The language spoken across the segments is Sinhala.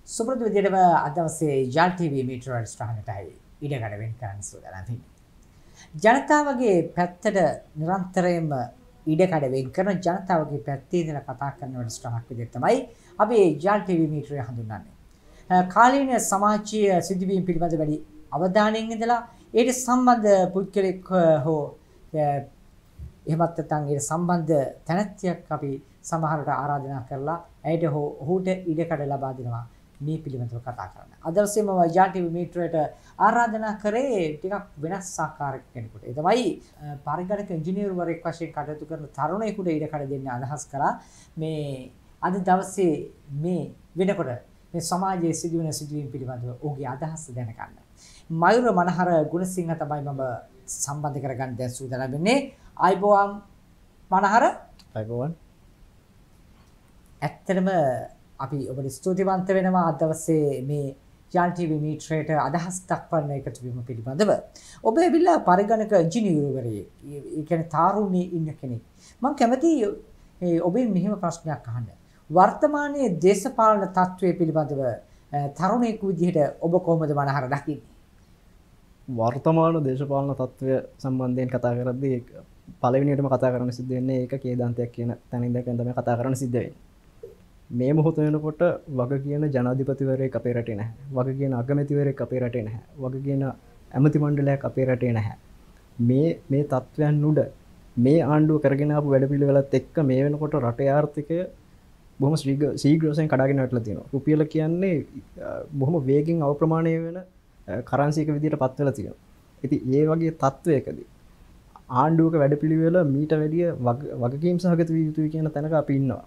සුපුරුදු විදිහටම අද දවසේ YARLTV මීටර වැඩසටහනටයි ඉඩකඩ වෙන් කරන්න සූදානම් වෙන්නේ. ජනතාවගේ පැත්තට නිරන්තරයෙන්ම ඉඩකඩ වෙන් කරන ජනතාවගේ පැත්තේ ඉඳලා කතා කරන වැඩසටහනක් විදිහට තමයි අපි YARLTV මීටරය හඳුන්වන්නේ. කාලීන සමාජීය සිදුවීම් පිළිබඳ වැඩි අවධානයෙන් ඉඳලා ඒට සම්බන්ධ පුද්ගලෙක් හෝ එහෙමත් නැත්නම් ඒ සම්බන්ධ තැනැත්තියක් අපි සමහරට ආරාධනා කරලා ඇයට හෝ ඔහුට ඉඩකඩ ලබා දෙනවා මේ පිළිබඳව කතා කරන්න. අද දවසේම YARLTV මීටරයට ආරාධනා කරේ ටිකක් වෙනස් ආකාරයක කෙනෙකුට. ඒ තමයි පරිගණක ඉංජිනේරුවරයෙක් වශයෙන් කටයුතු කරන තරුණයෙකුට ඉඩකඩ දෙන්න අදහස් කරා. මේ අද දවසේ මේ වෙනකොට මේ සමාජයේ සිදුවෙන සිදුවීම් පිළිබඳව ඔහුගේ අදහස් දැනගන්න. Mayura Manahara Gunasinghe තමයි මම සම්බන්ධ කරගන්න දැන් සූදානම් වෙන්නේ. අයිබෝවන් මනහර. අයිබෝවන්. ඇත්තටම අපි ඔබට ස්තුතිවන්ත වෙනවා අද දවසේ මේ YARLTV මීටරයට අදහස් දක්වන්න එකතු වීම පිළිබඳව. ඔබ ඇවිල්ලා පරිගණක ඉංජිනේරුවරයෙක්. ඒ කියන්නේ තාරුණ්‍යයේ ඉන්න කෙනෙක්. මම කැමතියි ඔබෙන් මෙහෙම ප්‍රශ්නයක් අහන්න. වර්තමානයේ දේශපාලන තත්ත්වය පිළිබඳව තරුණයෙකු විදිහට ඔබ කොහොමද මනහර දකින්නේ? වර්තමාන දේශපාලන තත්ත්වය සම්බන්ධයෙන් කතා කරද්දී පළවෙනියටම කතා කරන්න සිද්ධ වෙන්නේ ඒක කේදාන්තයක් කියන තැන ඉඳන් තමයි කතා කරන්න සිද්ධ වෙන්නේ. මේ මොහොත වෙනකොට වග කියන ජනාධිපතිවරයෙක් අපේ රටේ නැහැ. වග කියන අගමැතිවරයෙක් අපේ රටේ නැහැ. වග කියන ඇමති මණ්ඩලයක් අපේ රටේ නැහැ. මේ තත්ත්වයන් උඩ මේ ආණ්ඩුව කරගෙන ආපු වැඩපිළිවෙලත් එක්ක මේ වෙනකොට රටේ ආර්ථිකය බොහොම ශීඝ්‍රයෙන් කඩාගෙන වැටලා තියෙනවා. රුපියල කියන්නේ බොහොම වේගෙන් අවප්‍රමාණය වෙන කරන්සි එක විදිහට පත් වෙලා තියෙනවා. ඉතින් ඒ වගේ තත්වයකදී ආණ්ඩුවක වැඩපිළිවෙල මීට වැඩිය වගකීම් සහගත විය යුතුයි කියන තැනක අපි ඉන්නවා.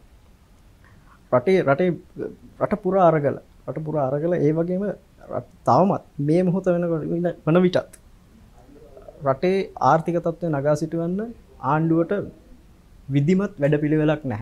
රට පුරා අරගල ඒ වගේම තවමත් මේ මොහොත වන විටත් රටේ ආර්ථික තත්ත්වය නගා සිටවන්න ආණ්ඩුවට විධිමත් වැඩපිළිවෙලක් නැහැ.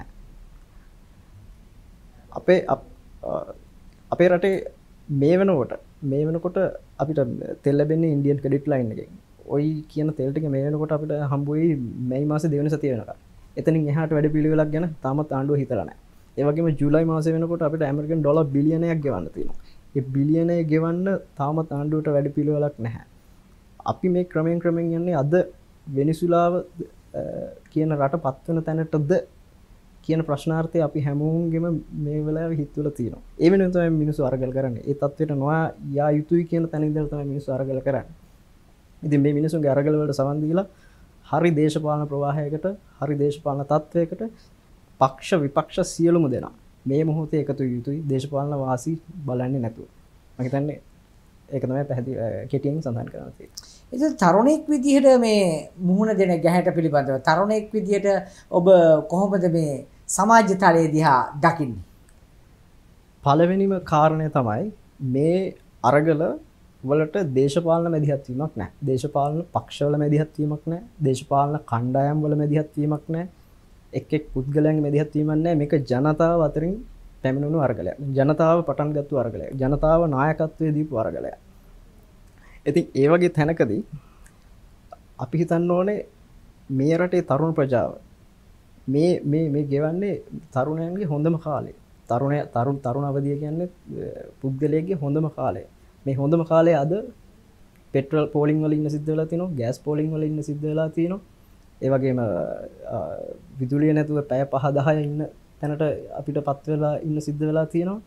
අපේ රටේ මේ වෙනකොට අපිට තෙල් ලැබෙන්නේ ඉන්දියන් ක්‍රෙඩිට් ලයින් එකෙන්. ඔය කියන තෙල් ටික මේ වෙනකොට අපිට හම්බ වෙයි මැයි මාසේ දෙවෙනි සතිය වෙනකම්. එතනින් එහාට වැඩපිළිවෙලක් ගැන තාමත් ආණ්ඩුව හිතලා නැහැ. ඒ වගේම ජූලයි මාසේ වෙනකොට අපිට ඇමරිකන් ඩොලර් බිලියනයක් ගෙවන්න තියෙනවා. ඒ බිලියනය ගෙවන්න තාමත් ආණ්ඩුවට වැඩපිළිවෙලක් නැහැ. අපි මේ ක්‍රමයෙන් යන්නේ අද වෙනිසුලාව කියන රට පත් වෙන තැනටද කියන ප්‍රශ්නාර්ථය අපි හැමෝගෙම මේ වෙලාවේ හිතවල තියෙනවා. ඒ වෙනුවෙන් තමයි මිනිස්සු අරගල කරන්නේ. ඒ තත්ත්වයට නොයා යා යුතුයි කියන තැන ඉඳලා තමයි මිනිස්සු අරගල කරන්නේ. ඉතින් මේ මිනිස්සුන්ගේ අරගල වලට සවන් දීලා හරි දේශපාලන ප්‍රවාහයකට, හරි දේශපාලන තත්ත්වයකට පක්ෂ විපක්ෂ සියලුම දෙනා මේ මොහොතේ එකතු යුතුයි දේශපාලන වාසි බලන්නේ නැතුව. මම හිතන්නේ ඒක තමයි පැහැදිලි කෙටියෙන් සඳහන් කරන්න තියෙන්නේ. ඉතින් තරුණෙක් විදිහට මේ මුහුණ දෙන ගැහැට පිළිබඳව තරුණෙක් විදිහට ඔබ කොහොමද මේ සමාජ තලයේ දිහා දකින්නේ? පළවෙනිම කාරණය තමයි මේ අරගල වලට දේශපාලන මැදිහත් වීමක් නැහැ. දේශපාලන පක්ෂවල මැදිහත් වීමක් නැහැ. දේශපාලන කණ්ඩායම් වල මැදිහත් වීමක් නැහැ. එක් පුද්ගලයන්ගේ මැදිහත් වීමක් නැහැ. මේක ජනතාව අතරින් පැමිණුණු අරගලයක්. ජනතාව පටන් ගත්තු අරගලයක්. ජනතාව නායකත්වයේ දීපු අරගලයක්. ඉතින් ඒ වගේ තැනකදී අපි හිතන්න ඕනේ මේ රටේ තරුණ ප්‍රජාව මේ ගෙවන්නේ තරුණයන්ගේ හොඳම කාලය. තරුණ අවධිය කියන්නේ පුද්ගලයෙක්ගේ හොඳම කාලය. මේ හොඳම කාලය අද පෙට්‍රල් පෝලිං වල ඉන්න සිද්ධ වෙලා තියෙනවා, ගෑස් පෝලිං වල ඉන්න සිද්ධ වෙලා තියෙනවා. ඒ වගේම විදුලිය නැතුව පැය 5-10 ඉන්න තැනට අපිට පත් වෙලා ඉන්න සිද්ධ වෙලා තියෙනවා.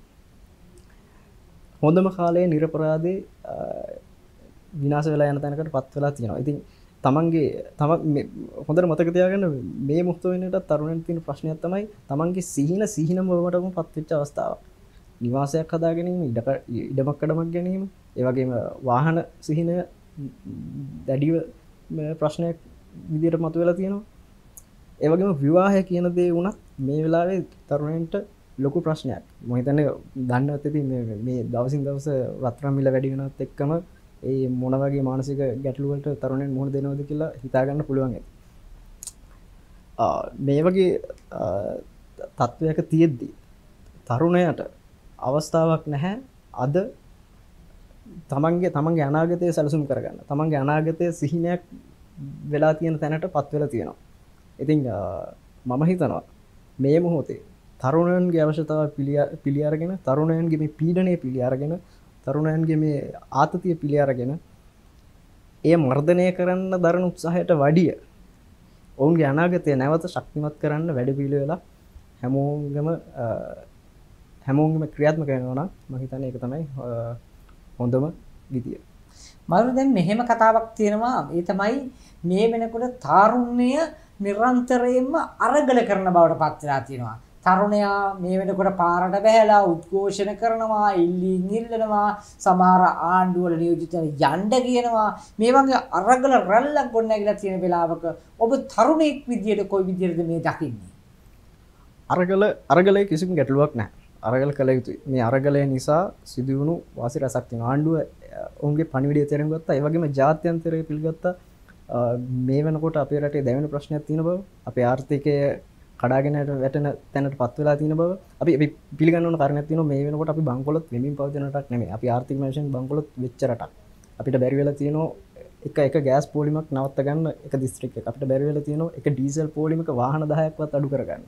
හොඳම කාලයේ නිර්පරාදේ විනාශ වෙලා යන තැනකට පත් වෙලා තියෙනවා. ඉතින් හොඳට මතක තියාගන්න මේ මොහොත වෙනකොට තරුණයන්ට තියෙන ප්‍රශ්නයක් තමයි තමන්ගේ සිහිනම වලටම පත් වෙච්ච අවස්ථාවක්. නිවාසයක් හදා ගැනීම, ඉඩමක්කඩමක් ගැනීම, ඒ වගේම වාහන සිහිනය දැඩිව ප්‍රශ්නයක් විදියට මතුවලා තියෙනවා. ඒ වගේම විවාහය කියන දේ වුණත් මේ වෙලාවේ තරුණයන්ට ලොකු ප්‍රශ්නයක්. මම හිතන්නේ දන්නවත් ඇති මේ දවසින් දවස රත්තරන් මිල වැඩි වෙනවත් එක්කම ඒ මොන වගේ මානසික ගැටලු වලට තරුණයන් මුහුණ දෙනවද කියලා හිතා ගන්න පුළුවන් ඇති. මේ වගේ තත්වයක තියෙද්දි තරුණයට අවස්ථාවක් නැහැ අද තමන්ගේ අනාගතය සැලසුම් කරගන්න. තමන්ගේ අනාගතය සිහිනයක් වෙලා තියෙන තැනට පත් වෙලා තියෙනවා. ඉතින් මම හිතනවා මේ මොහොතේ තරුණයන්ගේ අවශ්‍යතාව පිළි අරගෙන තරුණයන්ගේ මේ පීඩනය පිළි අරගෙන තරුණයන්ගේ මේ ආතතිය පිළි අරගෙන එය මර්ධනය කරන්න දරන උත්සාහයට වඩිය ඔවුන්ගේ අනාගතය නැවත ශක්තිමත් කරන්න වැඩපිළිවෙලක් හැමෝගෙම ක්‍රියාත්මක වෙනවා නම් මම හිතන්නේ ඒක තමයි හොඳම විදිය. මම දැන් මෙහෙම කතාවක් තියෙනවා ඒ තමයි මේ වෙනකොට තාරුණ්‍ය නිරන්තරයෙන්ම අරගල කරන බවට පත් වෙලා තියෙනවා. තරුණයා මේ වෙනකොට පාරට බැහැලා උද්ඝෝෂණ කරනවා, ඉල්ලීම් ඉල්ලනවා, සමහර ආණ්ඩු වල නියෝජිත යන්න කියනවා. මේ වගේ අරගල රැල්ලක් ගොඩනැගිලා තියෙන වෙලාවක ඔබ තරුණෙක් විදියට කොයි විදියටද මේ දකින්නේ? අරගලයේ කිසිම ගැටලුවක් නැහැ. අරගල කළ යුතුයි. මේ අරගලය නිසා සිදුවුණු වාසි රසක් තියෙනවා. ආණ්ඩුව ඔවුන්ගේ පණිවිඩය තේරුම් ගත්තා. ඒ වගේම ජාත්‍යන්තරය පිළිගත්තා. මේ වෙනකොට අපේ රටේ දැවෙන ප්‍රශ්නයක් තියෙන බව, අපේ ආර්ථිකය කඩාගෙන වැටෙන තැනට පත් වෙලා තියෙන බව අපි පිළිගන්න ඕන කාරණයක් තියෙනවා. මේ වෙනකොට අපි බංකොලොත් වෙමින් පවතින රටක් නෙමෙයි. අපි ආර්ථික වශයෙන් බංකොලොත් වෙච්ච රටක්. අපිට බැරි වෙලා තියෙනවා එක ගෑස් පෝලිමක් නවත්ත ගන්න එක දිස්ත්‍රික්කයක. අපිට බැරි වෙලා තියෙනවා එක ඩීසල් පෝලිමක වාහන 10ක්වත් අඩු කරගන්න.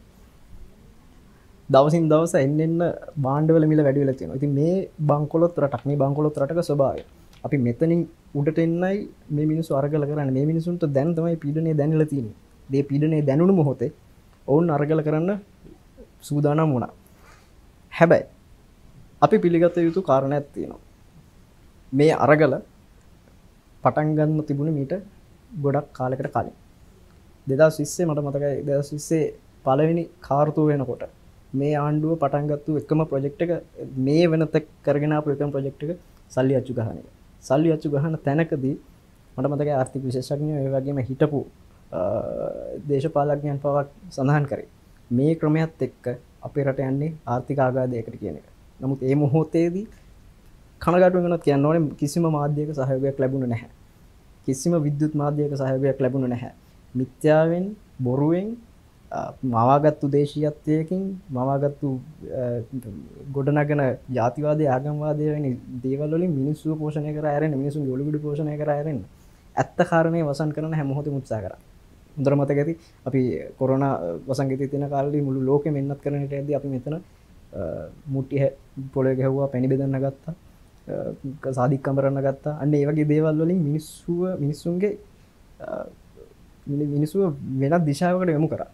දවසින් දවස එන්න භාණ්ඩවල මිල වැඩි වෙලා තියෙනවා. ඉතින් මේ බංකොලොත් රටක්, මේ බංකොලොත් රටක ස්වභාවය. අපි මෙතනින් උඩට එන්නයි මේ මිනිස්සු අරගල කරන්නේ. මේ මිනිසුන්ට දැන් තමයි පීඩනය දැනෙලා තියෙන්නේ. මේ පීඩනය දැනුණු මොහොතේ ඔවුන් අරගල කරන්න සූදානම් වුණා. හැබැයි අපි පිළිගත යුතු කාරණයක් තියෙනවා. මේ අරගල පටන් ගන්න තිබුණේ මීට ගොඩක් කාලයකට කලින්. 2020 මට මතකයි 2020 පළවෙනි කාර්තුව වෙනකොට මේ ආණ්ඩුව පටන් ගත්තු එකම ප්‍රොජෙක්ට් එක මේ වෙනතෙක් කරගෙන ආපු එකම ප්‍රොජෙක්ට් එක සල්ලි අච්චු ගහන එක. සල්ලි අච්චු ගහන තැනකදී මට මතකයි ආර්ථික විශේෂඥයෝ ඒ වගේම හිටපු දේශපාලඥයන් පවක් සඳහන් කරේ මේ ක්‍රමයත් එක්ක අපේ රට යන්නේ ආර්ථික ආඝාතයකට කියන එක. නමුත් ඒ මොහොතේදී කනගාටු වෙනවත් කියන්න ඕනේ කිසිම මාධ්‍යයක සහයෝගයක් ලැබුණේ නැහැ. කිසිම විද්‍යුත් මාධ්‍යයක සහයෝගයක් ලැබුණේ නැහැ. මිත්‍යාවෙන් බොරුවෙන් මවාගත්තු දේශීයත්වයකින් මවාගත්තු ගොඩනගන ජාතිවාදය ආගම්වාදය වැනි දේවල් වලින් මිනිස්සුව පෝෂණය කර ඇරෙන්න, මිනිසුන්ගේ ඔළුගඩු පෝෂණය කර ඇරෙන්න ඇත්ත කාරණේ වසන් කරන හැම මොහොතෙම උත්සාහ කරා. හොඳට මතක ඇති අපි කොරෝනා වසංගතයේ තියෙන කාලේ මුළු ලෝකෙම එන්නත් කරන හිටියදී අපි මෙතන මුට්ටිය පොළවේ ගැහුවා, පැණි බෙදන්න ගත්තා, සාදික්කම් කරන්න ගත්තා. අන්න ඒ වගේ දේවල් වලින් මිනිස්සුන්ගේ මිනිස්සුව වෙනත් දිශාවකට යොමු කරා.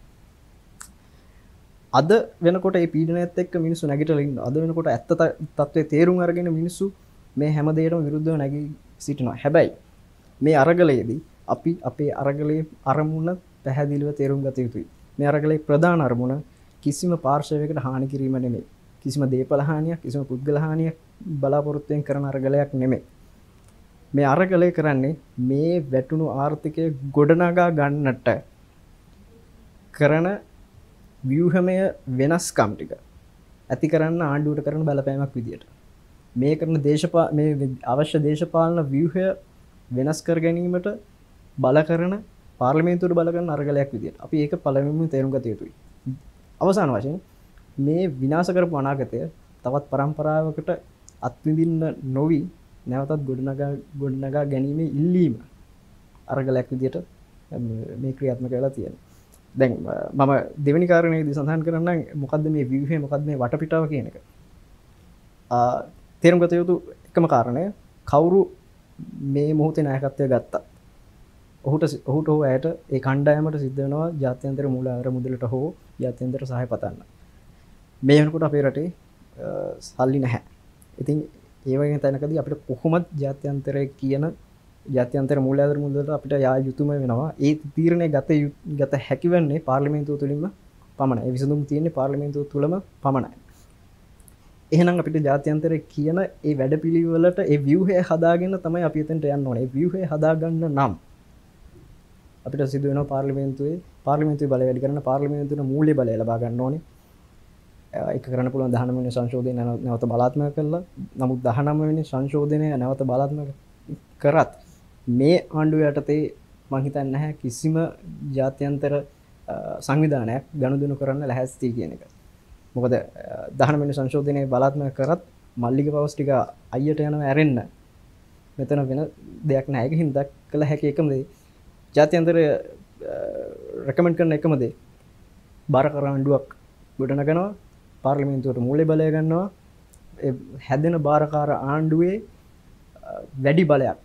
අද වෙනකොට මේ පීඩනයත් එක්ක මිනිස්සු නැගිටලා ඉන්නවා. අද වෙනකොට ඇත්ත තත්ත්වයේ තේරුම් අරගෙන මිනිස්සු මේ හැම දෙයකටම විරුද්ධව නැගී සිටිනවා. හැබැයි මේ අරගලයේදී අපි අපේ අරගලයේ අරමුණ පැහැදිලිව තේරුම් ගත යුතුයි. මේ අරගලයේ ප්‍රධාන අරමුණ කිසිම පාර්ශවයකට හානි කිරීම නෙමෙයි. කිසිම දේපල හානියක්, කිසිම පුද්ගල හානියක් බලාපොරොත්තුෙන් කරන අරගලයක් නෙමෙයි. මේ අරගලය කරන්නේ මේ වැටුණු ආර්ථිකය ගොඩනගා ගන්නට කරන ව්‍යුහමය වෙනස්කම් ටික ඇති කරන්න ආණ්ඩුවට කරන බලපෑමක් විදියට මේ කරන මේ අවශ්‍ය දේශපාලන ව්‍යුහය වෙනස් කර ගැනීමට බල කරන පාර්ලිමේන්තුවට බල කරන අරගලයක් විදියට අපි ඒක පළවෙනිම තේරුම් ගත යුතුයි. අවසාන වශයෙන් මේ විනාශ කරපු අනාගතය තවත් පරම්පරාවකට අත්විඳින්න නොවි නැවතත් ගොඩනගා ගැනීමේ ඉල්ලීම අරගලයක් විදියට මේ ක්‍රියාත්මක වෙලා තියෙනවා. දැන් මම දෙවෙනි කාරණේදී සඳහන් කරන්නම් මොකද්ද මේ ව්‍යුහය, මොකද්ද මේ වටපිටාව කියන එක. තේරුම් ගත යුතු එකම කාරණය කවුරු මේ මොහොතේ නායකත්වය ගත්තා. ඔහුට හෝ ඇයට ඒ කණ්ඩායමට සිද්ධ වෙනවා ජාත්‍යන්තර මූලාධාර මුදලට හෝ ජාත්‍යන්තර සහාය පතන්න. මේ වෙනකොට අපේ රටේ සල්ලි නැහැ. ඉතින් ඒ වගේ තැනකදී අපිට කොහොමද ජාත්‍යන්තර මූලාධාර මුදලට අපිට යා යුතුම වෙනවා. ඒ තීරණය ගත හැකි වෙන්නේ පාර්ලිමේන්තුව තුලින්ම පමණයි. ඒ විසඳුම් තියෙන්නේ පාර්ලිමේන්තුව තුලම පමණයි. එහෙනම් අපිට ජාත්‍යන්තරයේ කියන ඒ වැඩපිළිවෙලට ඒ ව්‍යුහය හදාගෙන තමයි අපි එතනට යන්න ඕනේ. ඒ ව්‍යුහය හදාගන්න නම් අපිට සිදු වෙනවා පාර්ලිමේන්තුවේ බලය වැඩි කරන පාර්ලිමේන්තුවේ මූල්‍ය බලය ලබා ගන්න ඕනේ. ඒක කරන්න පුළුවන් 19 වෙනි සංශෝධනය නැවත බලාත්මක කළා. නමුත් 19 වෙනි සංශෝධනය නැවත බලාත්මක කරත් මේ ආණ්ඩුව යටතේ මම හිතන්නේ නැහැ කිසිම ජාත්‍යන්තර සංවිධානයක් ගනුදෙනු කරන්න ලැහැස්ති කියන එක. මොකද 19 වෙනි සංශෝධනයේ බලාත්මක කරත් මල්ලික පවස් ටික අයියට යනවා ඇරෙන්න. මෙතන වෙන දෙයක් නැහැ. ඒක හින්දා කළ හැකි එකම දේ ජාත්‍යන්තරය රෙකමන්ඩ් කරන එකම දේ බාර කර ආණ්ඩුවක් ගොඩනගනවා. පාර්ලිමේන්තුවට මූල්‍ය බලය ගන්නවා හැදෙන බාරකාර ආණ්ඩුවේ වැඩි බලයක්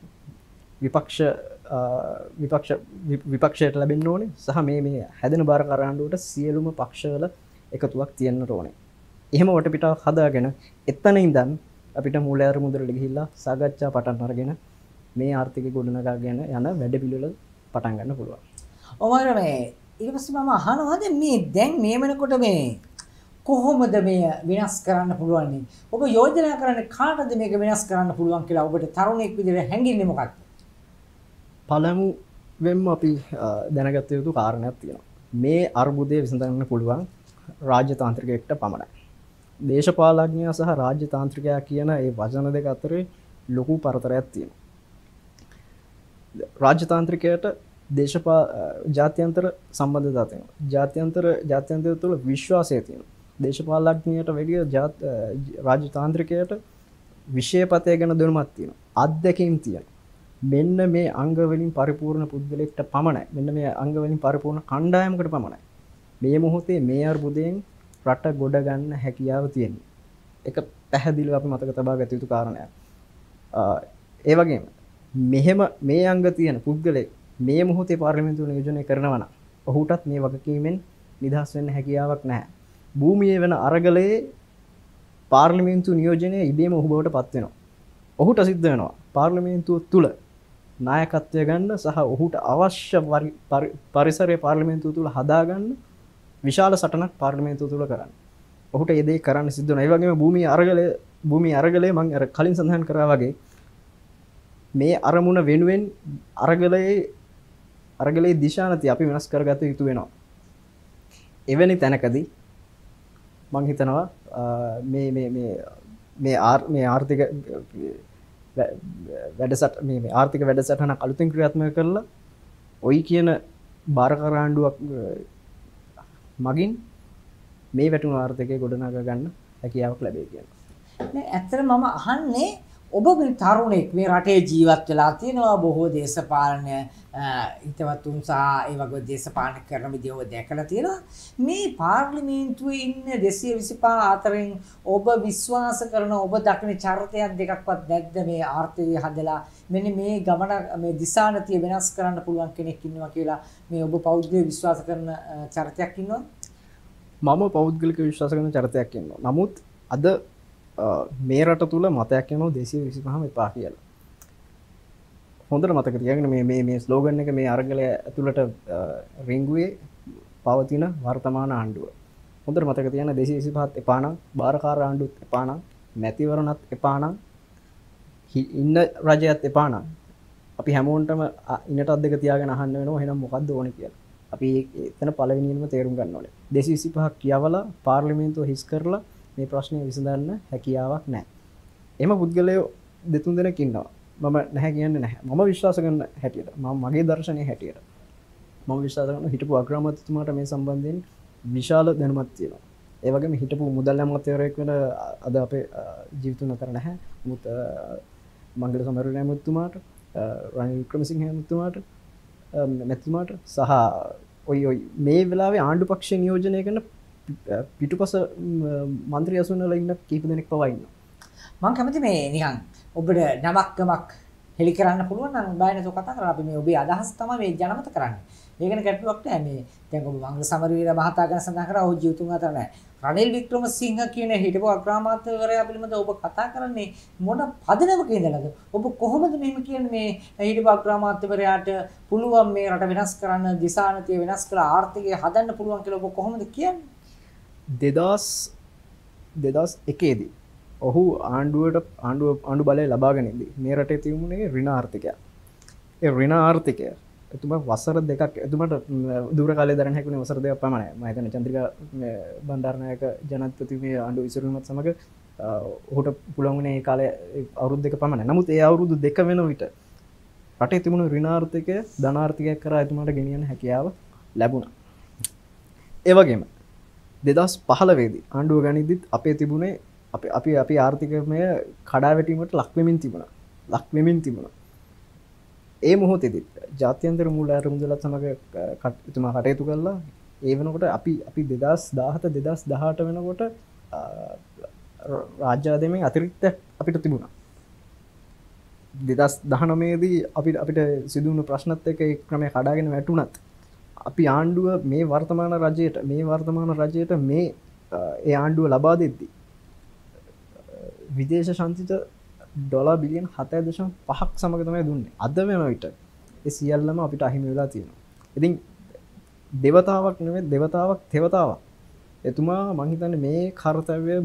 විපක්ෂයට ලැබෙන්න ඕනේ සහ මේ හැදෙන බාරකාර ආණ්ඩුවට සියලුම පක්ෂවල එකතුවක් තියෙන්න ඕනේ. එහෙම වටපිටාවක් හදාගෙන එතන ඉඳන් අපිට මූල්‍ය අරමුදලට ගිහිල්ලා සාකච්ඡා පටන් අරගෙන මේ ආර්ථික ගොඩනගාගෙන යන වැඩපිළිවෙල පටන් ගන්න පුළුවන්. ඔමර මේ ඊට පස්සේ මම අහනවා දැන් මේ වෙනකොට මේ කොහොමද මේ වෙනස් කරන්න පුළුවන්? ඔබ යෝජනා කරන්නේ කාටද මේක වෙනස් කරන්න පුළුවන් කියලා ඔබට තරුණයෙක් විදිහට හැඟෙන්නේ මොකක්ද? පළමුවෙන්ම අපි දැනගත යුතු කාරණයක් තියෙනවා. මේ අර්බුදය විසඳන්න පුළුවන් රාජ්‍ය තාන්ත්‍රිකයෙක්ට පමණයි. දේශපාලඥයා සහ රාජ්‍ය තාන්ත්‍රිකයා කියන ඒ වචන දෙක අතරේ ලොකු පරතරයක් තියෙනවා. රාජ්‍ය තාන්ත්‍රිකයට ජාත්‍යන්තර සම්බන්ධතා තියෙනවා. ජාත්‍යන්තර තුළ විශ්වාසය තියෙනවා. දේශපාලඥයට වැඩිය රාජ්‍ය තාන්ත්‍රිකයට විෂයපතය ගැන දැනුමක් තියෙනවා. අත්දැකීම් තියෙනවා. මෙන්න මේ අංග වලින් පරිපූර්ණ පුද්ගලයෙක්ට පමණයි. මෙන්න මේ අංග වලින් පරිපූර්ණ කණ්ඩායමකට පමණයි. මේ මොහොතේ මේ අර්බුදයෙන් රට ගොඩ ගන්න හැකියාව තියෙනවා. ඒක පැහැදිලිව අපි මතක තබා ගත යුතු කාරණයක්. ඒ වගේම මෙහෙම මේ අංග තියෙන පුද්ගලයෙක් මේ මොහොතේ පාර්ලිමේන්තුව නියෝජනය කරනවා නම් ඔහුටත් මේ වගකීමෙන් නිදහස් වෙන්න හැකියාවක් නැහැ. භූමියේ වෙන අරගලයේ පාර්ලිමේන්තු නියෝජනය ඉබේම ඔහු බවට පත් වෙනවා. ඔහුට සිද්ධ වෙනවා පාර්ලිමේන්තුව තුල නායකත්වය ගන්න සහ ඔහුට අවශ්‍ය පරිසරය පාර්ලිමේන්තුව තුල හදාගන්න විශාල සටනක් පාර්ලිමේන්තුව තුල කරන්න. ඔහුට ඒ දේ කරන්න සිද්ධ වෙනවා. ඒ වගේම භූමියේ අරගලය මම අර කලින් සඳහන් කරා වගේ මේ අරමුණ වෙනුවෙන් අරගලයේ දිශානතිය අපි වෙනස් කරගත යුතු වෙනවා. එවැනි තැනකදී මම හිතනවා මේ ආර්ථික වැඩසටහනක් අලුතෙන් ක්‍රියාත්මක කරලා ඔයි කියන බාරකාර ආණ්ඩුවක් මගින් මේ වැටුණු ආර්ථිකය ගොඩනගා ගන්න හැකියාවක් ලැබෙයි කියලා. නෑ ඇත්තටම මම අහන්නේ ඔබ මේ තරුණෙක් මේ රටේ ජීවත් වෙලා තියෙනවා බොහෝ දේශපාලන හිතවතුන් සහ ඒ වගේ දේශපාලන කරන විදිහ ඔබ දැකලා තියෙනවා මේ පාර්ලිමේන්තුවේ ඉන්න 225 අතරින් ඔබ විශ්වාස කරන ඔබ දකින චරිතයක් දෙකක්වත් නැද්ද මේ ආර්ථිකය හදලා මෙන්න මේ ගමන මේ දිශානතිය වෙනස් කරන්න පුළුවන් කෙනෙක් ඉන්නවා කියලා මේ ඔබ පෞද්ගලික විශ්වාස කරන චරිතයක් ඉන්නවා මම පෞද්ගලික විශ්වාස කරන චරිතයක් ඉන්නවා නමුත් අද මේ රට තුල මතයක් යනවා 225ම එපා කියලා. හොඳට මතක තියාගන්න මේ ස්ලෝගන් එක මේ අරගලය ඇතුළට රින්ගුවේ පවතින වර්තමාන ආණ්ඩුව. හොඳට මතක තියාගන්න 225ත් එපා නම්, බාරකාර ආණ්ඩුවත් එපා නම්, මැතිවරණත් එපා නම්, ඉන්න රජයත් එපා නම් අපි හැමෝටම ඉන්නටත් දෙක තියාගෙන අහන්න වෙනවා එහෙනම් මොකද්ද ඕනේ කියලා. අපි එතන පළවෙනියෙන්ම තේරුම් ගන්න ඕනේ. 225ක් කියවලා පාර්ලිමේන්තුව හිස් කරලා මේ ප්‍රශ්නය විසඳන්න හැකියාවක් නැහැ. එහෙම පුද්ගලයෝ දෙතුන් දෙනෙක් ඉන්නවා. මම නැහැ කියන්නේ නැහැ. මම විශ්වාස කරන හැටියට, මගේ දර්ශනයේ හැටියට මම විශ්වාස කරන හිටපු අග්‍රාමාත්‍යතුමාට මේ සම්බන්ධයෙන් විශාල දැනුමක් තියෙනවා. ඒ වගේම හිටපු මුදල් අමාත්‍යවරයෙක් වෙන අද අපේ ජීවිතුන් අතර නැහැ. මුත් මංගල සමරවීර ඇමතුමාට, රනිල් වික්‍රමසිංහ ඇමතුමාට, මැතිතුමාට සහ ඔය මේ වෙලාවේ ආණ්ඩු පක්ෂ නියෝජනය කරන පිටුපස මන්ත්‍රී අසුනල ඉන්න කීප දෙනෙක් පවා ඉන්නවා. මම කැමති මේ නිකන් ඔබට නමක්කමක් හෙලි කරන්න පුළුවන් නම් බය නැතුව කතා කරලා අපි මේ ඔබේ අදහස් තමයි මේ ජනමත කරන්නේ. ඒක නේ ගැටලුවක් නෑ මේ දැන් ඔබ මංගල සමරවීර මහතා ගැන සඳහන් කරා ඔහු ජීවිතුන් අතර නෑ. රනිල් වික්‍රමසිංහ කියන හිටපු අග්‍රාමාත්‍යවරයා පිළිබඳව ඔබ කතා කරන්නේ මොන පදනමක ඉඳලාද? ඔබ කොහොමද මෙහෙම කියන්නේ මේ හිටපු අග්‍රාමාත්‍යවරයාට පුළුවන් මේ රට වෙනස් කරන්න, දිශානතිය වෙනස් කරලා ආර්ථිකය හදන්න පුළුවන් කියලා ඔබ කොහොමද කියන්නේ? 2001 දී ඔහු ආණ්ඩු බලය ලබාගෙන ඉඳි මේ රටේ තිබුණේ ඍණ ආර්ථිකය. ඒ ඍණ ආර්ථිකය එතුමා වසර දෙකක් එතුමාට දුර කාලේ දරන්න හැකුනේ වසර දෙකක් පමණයි. මම හිතන්නේ චන්ද්‍රිකා බණ්ඩාරනායක ජනාධිපතිතුමිය ආණ්ඩු ඉසුරුවීමත් සමග ඔහුට පුළුවන් වුණේ ඒ කාලේ අවුරුදු දෙක පමණයි. නමුත් ඒ අවුරුදු දෙක වෙන විට රටේ තිබුණු ඍණ ආර්ථිකය ධන ආර්ථිකයක් කරා එතුමාට ගෙනියන්න හැකියාව ලැබුණා. ඒ වගේම 2015 දී ආණ්ඩුව ගනිද්දිත් අපේ තිබුණේ අපි ආර්ථිකමය කඩාවැටීමට ලක් වෙමින් තිබුණා. ඒ මොහොතේදී ජාත්‍යන්තර මූල්‍ය අරමුදලත් සමග එතුමා කටයුතු කළා. ඒ වෙනකොට අපි 2017 2018 වෙනකොට රාජ්‍ය ආදායමෙන් අතිරික්ත අපිට තිබුණා. 2019 දී අපිට සිදුවුණු ප්‍රශ්නත් එක්ක ඒ ක්‍රමය කඩාගෙන වැටුණත් අපි ආණ්ඩුව මේ වර්තමාන රජයට මේ ඒ ආණ්ඩුව ලබා දෙද්දී විදේශ ශන්තිත ඩොලර් බිලියන් 7.5ක් සමග තමයි දුන්නේ. අද වෙන විට ඒ සියල්ලම අපිට අහිමි වෙලා තියෙනවා. ඉතින් දෙවතාවක් නෙවෙයි තෙවතාවක්. එතුමා මං හිතන්නේ මේ කාර්යය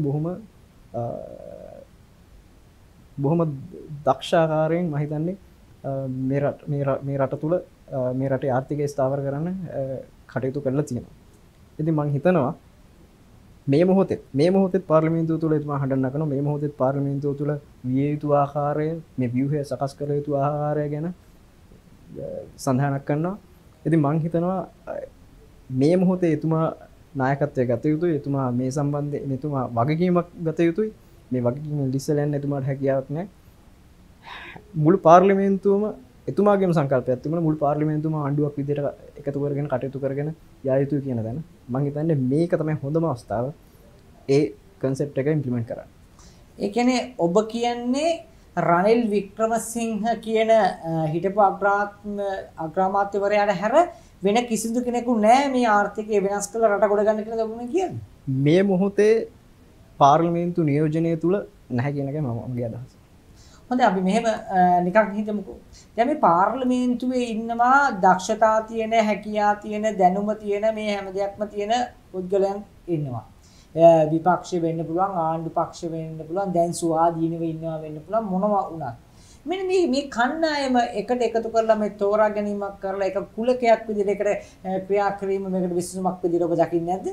බොහොම දක්ෂාකාරයෙන් මම හිතන්නේ මේ රට තුල මේ රටේ ආර්ථිකය ස්ථාවර කරන්න කටයුතු කරලා තියෙනවා. ඉතින් මම හිතනවා මේ මොහොතේ පාර්ලිමේන්තුව තුල එතුමා හඬන්න කරනවා. මේ මොහොතේ පාර්ලිමේන්තුව තුල විය යුතු ආකාරය, මේ ව්‍යුහය සකස් කර යුතු ආකාරය ගැන සඳහනක් කරනවා. ඉතින් මම හිතනවා මේ මොහොතේ එතුමා නායකත්වය ගත යුතුයි. එතුමා මේ සම්බන්ධයෙන් එතුමා වගකීමක් ගත යුතුයි. මේ වගකීම ලිස්සලෙන් එතුමාට හැකියාවක් නැහැ. මුළු පාර්ලිමේන්තුවම එතුමාගේම සංකල්පයක් තිබුණා. මුළු පාර්ලිමේන්තුවම ආණ්ඩුවක් විදිහට එකතු කරගෙන කටයුතු කරගෙන යා යුතුයි කියන දන. මම හිතන්නේ මේක තමයි හොඳම අවස්ථාව ඒ කන්සෙප්ට් එක ඉම්ප්ලිමන්ට් කරන්න. ඒ කියන්නේ ඔබ කියන්නේ රනිල් වික්‍රමසිංහ කියන හිටපු අග්‍රාමාත්‍යවරයාට හැර වෙන කිසිදු කෙනෙකු නැහැ මේ ආර්ථිකය වෙනස් කළ රට ගොඩ ගන්න කියලා ඔබ කියන්නේ. මේ මොහොතේ පාර්ලිමේන්තු නියෝජනය තුල නැහැ කියන එකයි මගේ අදහස. හොඳයි අපි මෙහෙම නිකන් හිතමුකෝ. දැන් මේ පාර්ලිමේන්තුවේ ඉන්නවා දක්ෂතා තියෙන, හැකියාව තියෙන, දැනුම තියෙන, මේ හැම දෙයක්ම තියෙන පුද්ගලයන් ඉන්නවා. විපක්ෂ වෙන්න පුළුවන්, ආණ්ඩු පක්ෂ වෙන්න පුළුවන්, දැන් සුවාදීනව ඉන්නවා වෙන්න පුළුවන් මොනවා වුණත්. මෙන්න මේ කණ්ඩායම එකට එකතු කරලා මේ තෝරා ගැනීමක් කරලා එක කුලකයක් විදිහට එකට ක්‍රියා කිරීම මේකට විසඳුමක් විදිහට ඔබ දකින්නේ නැද්ද?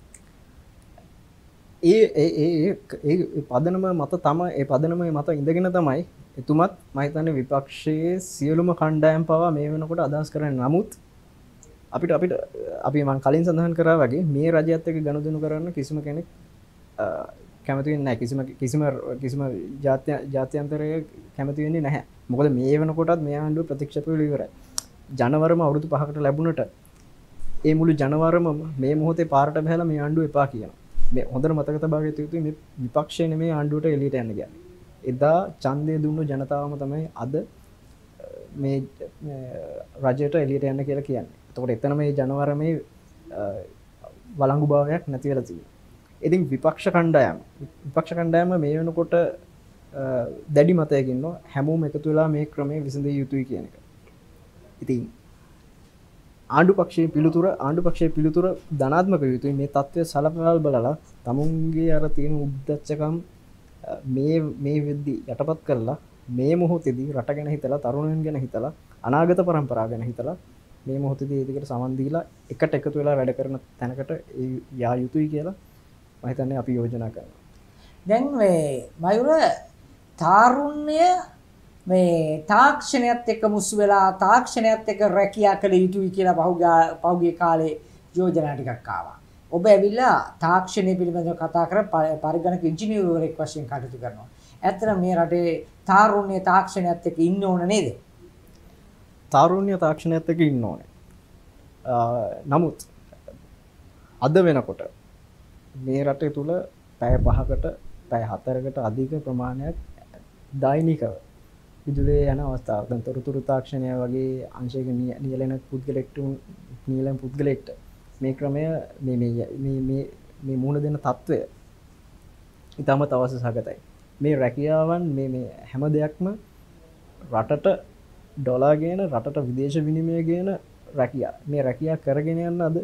ඒ පදනම මත ඉඳගෙන තමයි එතුමත් මම හිතන්නේ විපක්ෂයේ සියලුම කණ්ඩායම් පවා මේ වෙනකොට අදහස් කරන්නේ. නමුත් අපි මම කලින් සඳහන් කරා වගේ මේ රජයත් එක්ක ගනුදෙනු කරන්න කිසිම කෙනෙක් කැමති වෙන්නේ නැහැ. කිසිම ජාත්‍යන්තරයේ කැමති වෙන්නේ නැහැ. මොකද මේ වෙනකොටත් මේ ආණ්ඩුව ප්‍රතික්ෂේප වෙලා ඉවරයි. ජනවරම අවුරුදු 5කට ලැබුණට ඒ මුළු ජනවරම මේ මොහොතේ පාරට බහැලා මේ ආණ්ඩුව එපා කියනවා. මේ හොඳට මතක තබා ගත යුතුයි මේ විපක්ෂය නෙමෙයි ආණ්ඩුවට එළියට යන්න කියන්නේ. එදා ඡන්දය දුන්නු ජනතාවම තමයි අද මේ රජයට එළියට යන්න කියලා කියන්නේ. එතකොට එතන මේ ජනවරමේ වළංගු භාවයක් නැති වෙලා තියෙනවා. ඉතින් විපක්ෂ කණ්ඩායම මේ වෙනකොට දැඩි මතයකින් ඉන්නවා හැමෝම එකතු වෙලා මේ ක්‍රමයේ විසඳිය යුතුයි කියන එක. ඉතින් ආණ්ඩු පක්ෂයේ පිළිතුර ධනාත්මක යුතුයි. මේ தත්ත්වය සලකලා බලලා තමුන්ගේ අර තියෙන උද්දච්චකම් මේ වෙද්දි යටපත් කරලා මේ මොහොතේදී රට ගැන හිතලා, තරුණයන් ගැන හිතලා, අනාගත પરම්පරාව ගැන හිතලා මේ මොහොතේදී ඒකට සමන් දීලා එකට එකතු වෙලා වැඩ කරන තැනකට යා යුතුයි කියලා මම හිතන්නේ අපි යෝජනා කරනවා. දැන් මේ මයුර තාරුණ්‍ය මේ තාක්ෂණයත් එක්ක මුසු වෙලා තාක්ෂණයත් එක්ක රැකියා කළ යුතුයි කියලා පහුගිය කාලේ යෝජනා ටිකක් ආවා. ඔබ ඇවිල්ලා තාක්ෂණය පිළිබඳව කතා කර පරිගණක ඉංජිනේරුවෙක් වශයෙන් කටයුතු කරනවා. ඇත්තටම මේ රටේ තාරුණ්‍ය තාක්ෂණයත් එක්ක ඉන්න ඕන නේද? තාරුණ්‍ය තාක්ෂණයත් එක්ක ඉන්න ඕනේ. නමුත් අද වෙනකොට මේ රටේ තුල පැය 5කට පැය 4කට අධික ප්‍රමාණයක් දෛනිකව විදුලිය යන අවස්ථාවක්. දැන් තොරතුරු තාක්ෂණය වගේ අංශයක නියැලෙන පුද්ගලෙක්ට මේ ක්‍රමය මේ මුහුණ දෙන తত্ত্বය ඉතාමත් අවශ්‍ය සහගතයි. මේ රැකියාවන් මේ හැම දෙයක්ම රටට ඩොලර් ගේන, රටට විදේශ විනිමය ගේන රැකියා. මේ රැකියා කරගෙන යන්න අද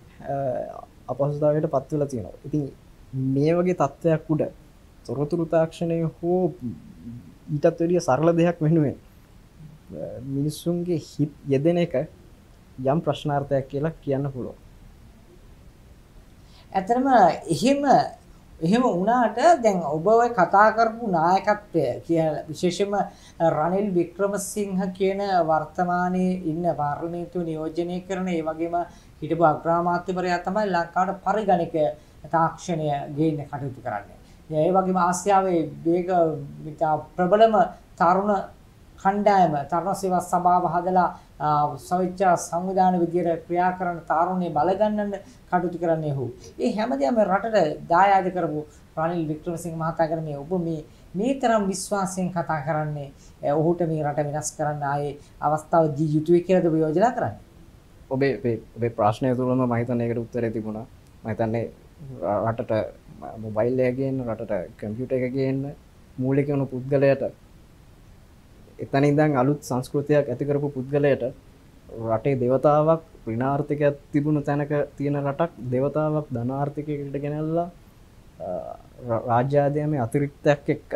අපහසුතාවයට පත් වෙලා තියෙනවා. ඉතින් මේ වගේ තත්ත්වයක් උඩ තොරතුරු තාක්ෂණය හෝ ඊටත් වැඩිය සරල දෙයක් වෙනුවෙන් මිනිස්සුන්ගේ හිත යෙදෙන එක යම් ප්‍රශ්නාර්ථයක් කියලා කියන්න පුළුවන්. ඇත්තටම එහෙම වුණාට දැන් ඔබ ඔය කතා කරපු නායකත්වය කියලා විශේෂයෙන්ම රනිල් වික්‍රමසිංහ කියන වර්තමානයේ ඉන්න පාර්ලිමේන්තුව නියෝජනය කරන ඒ වගේම හිටපු අග්‍රාමාත්‍යවරයා තමයි ලංකාවට පරිගණක තාක්ෂණය ගේන්න කටයුතු කරන්නේ. ඒ වගේම ආසියාවේ ප්‍රබලම තරුණ කණ්ඩායම තරුණ සේවා සභාව හදලා සවිච්ඡා සංවිධාන විදියට ක්‍රියා කරන තාරුණ්‍ය බලගන්නන්න කටයුතු කරන්නේ ඔහු. ඒ හැමදේම රටට දායාද කරපු රනිල් වික්‍රමසිංහ මහතා ගැන ඔබ මේ තරම් විශ්වාසයෙන් කතා කරන්නේ ඔහුට මේ රට වෙනස් කරන්න ආයේ අවස්ථාව දී යුතුයි කියලාද ඔබ යෝජනා කරන්නේ? ඔබේ ප්‍රශ්නය තුළම මම හිතන්නේ ඒකට උත්තරේ තිබුණා. මම හිතන්නේ රටට මොබයිල් එක ගේන්න, රටට කම්පියුටර් එක ගේන්න මූලික වුණු පුද්ගලයාට එතන ඉඳන් අලුත් සංස්කෘතියක් ඇති කරපු පුද්ගලයාට රටේ දේවතාවක් ඍණාර්ථිකයක් තිබුණු තැනක තියෙන රටක් දේවතාවක් ධනාර්ථිකයකට ගෙනල්ලා රාජ්‍ය ආදායමේ අතිරික්තයක් එක්ක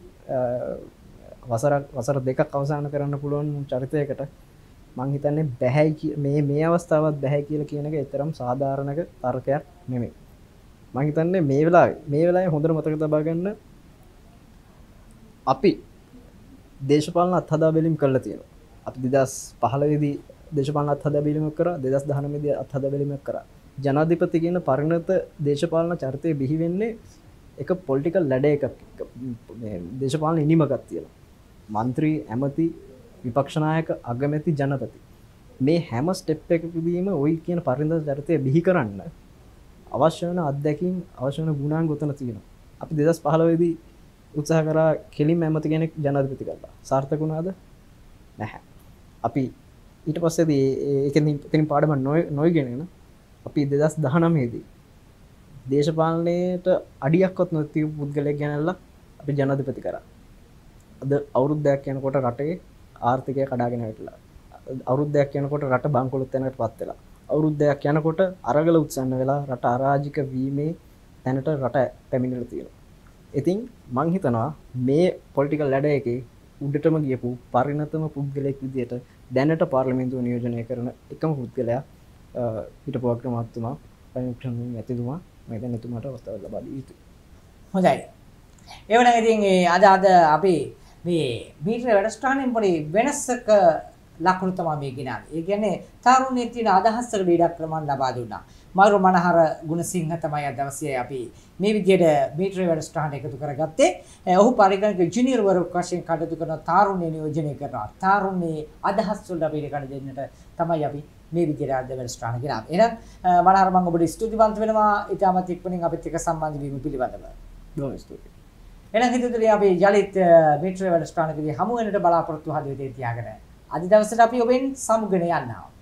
වසර දෙකක් අවසන් කරන්න පුළුවන් චරිතයකට මං හිතන්නේ බැහැ මේ අවස්ථාවත් බැහැ කියලා කියන එක තරම් සාධාරණක තර්කයක් නෙමෙයි. මං හිතන්නේ මේ වෙලාවේ හොඳට මතක තබා ගන්න අපි දේශපාලන අත්හදා බැලීම් කරලා තියෙනවා. අපි 2015 දී දේශපාලන අත්හදා බැලීමක් කරා, 2019 දී අත්හදා බැලීමක් කරා. ජනාධිපති කියන පරිණත දේශපාලන චරිතය බිහි වෙන්නේ එක පොලිටිකල් ලැඩර් එකක් මේ දේශපාලන ඉනිමකක් තියෙනවා. മന്ത്രി, ඇමති, විපක්ෂ නායක, අගමැති, ජනපති මේ හැම ස්ටෙප් එකකදීම ওই කියන පරිණත චරිතය බිහි කරන්න අවශ්‍ය වෙන අත්දැකීම්, අවශ්‍ය වෙන ගුණාංග උතන තියෙනවා. අපි 2015 දී උත්සාහ කරා කෙලින්ම ඇමති කෙනෙක් ජනාධිපති කරලා. සාර්ථක වුණාද? නැහැ. අපි ඊට පස්සේදී ඒකෙන් පාඩම නොයගෙන අපි 2019 දී දේශපාලනයට අඩියක්වත් නොතිබු පුද්ගලයෙක් ගෙනල්ලා අපි ජනාධිපති කරා. අද අවුරුද්දක් යනකොට රටේ ආර්ථිකය කඩාගෙන වැටිලා. අවුරුද්දක් යනකොට රට බංකොලොත් වෙනකටපත් වෙලා. අවුරුද්දක් යනකොට අරගල උත්සන්න වෙලා රට අරාජික වීමේ තැනට රට පැමිණිලා තියෙනවා. ඉතින් මං හිතනවා මේ පොලිටිකල් ලැඩර් එකේ උඩටම ගියපු පරිණතම පුද්ගලයෙක් විදියට දැනට පාර්ලිමේන්තුව නියෝජනය කරන එකම පුද්ගලයා හිටපු අග්‍රාමාත්‍යතුමා පරිණික්ෂණ ඇතිතුමා මම හිතන්නේ එතුමාට අවස්ථාවක් ලබා දී යුතුයි. හොඳයි. එවනම් ඉතින් අද අපි මේ මීටරේ වැඩසටහනෙන් පොඩි වෙනසක ලකුණු තමයි මේ ගෙනාවේ. ඒ කියන්නේ තරුණයේ තියෙන අදහසකට ඉඩක් ක්‍රමයන් ලබා දුන්නා. මයුර මනහර ගුණසිංහ තමයි අද දවසේ අපි මේ විදිහට මීටරේ වැඩසටහන එකතු කරගත්තේ. ඔහු පරිගණක ඉංජිනේරු වරයෙක් වශයෙන් කටයුතු කරන තරුණය නියෝජනය කරනවා. තරුණයේ අදහස් වලට අපි ඉඩ දෙන්නට තමයි අපි මේ විදිහට අද වැඩසටහන ගෙනාවේ. එහෙනම් මනහර මම ඔබට ස්තුතිවන්ත වෙනවා. ඊටමත් ඉක්මනින් අපිත් එක්ක සම්බන්ධ වීම පිළිබඳව. බොහොම ස්තුතියි. එහෙනම් හිතතුලිය අපි යලිත් මීටරේ වැඩසටහනකදී හමු වෙනට බලාපොරොත්තු හදවතේ තියාගෙන අද දවසට අපි ඔබෙන් සමුගෙන යනවා.